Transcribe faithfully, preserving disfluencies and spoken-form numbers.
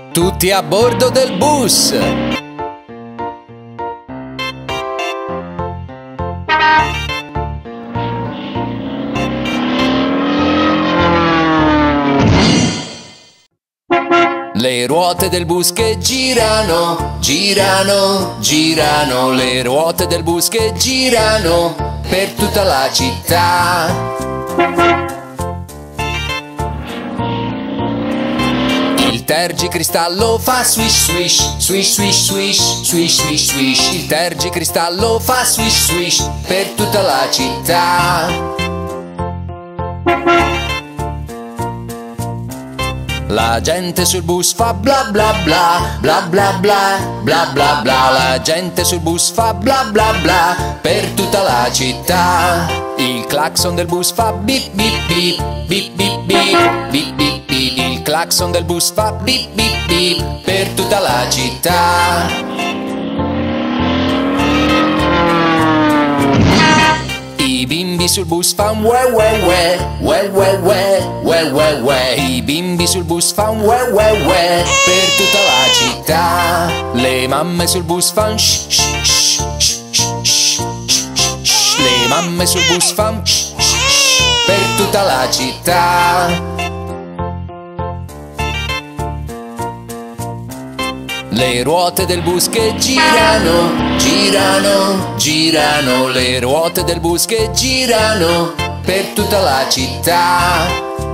Tutti a bordo del bus! Le ruote del bus che girano, girano, girano. Le ruote del bus che girano per tutta la città. Il tergicristallo fa swish swish, swish swish swish, swish swish swish. Il tergicristallo fa swish swish per tutta la città. La gente sul bus fa bla bla bla, bla bla bla, bla bla bla. La gente sul bus fa bla bla bla per tutta la città. Il clacson del bus fa bip bip bip, bip bip bip, bip bip bip. Il clacson del bus fa bip bip bip per tutta la città. I bimbi sul bus fan we we we, we we we, we we we. I bimbi sul bus fan we we we per tutta la città. Le mamme sul bus fan shh shh shh shh shh shh. Le mamme sul bus fan shh shh per tutta la città. Le ruote del bus che girano, girano, girano. Le ruote del bus che girano per tutta la città.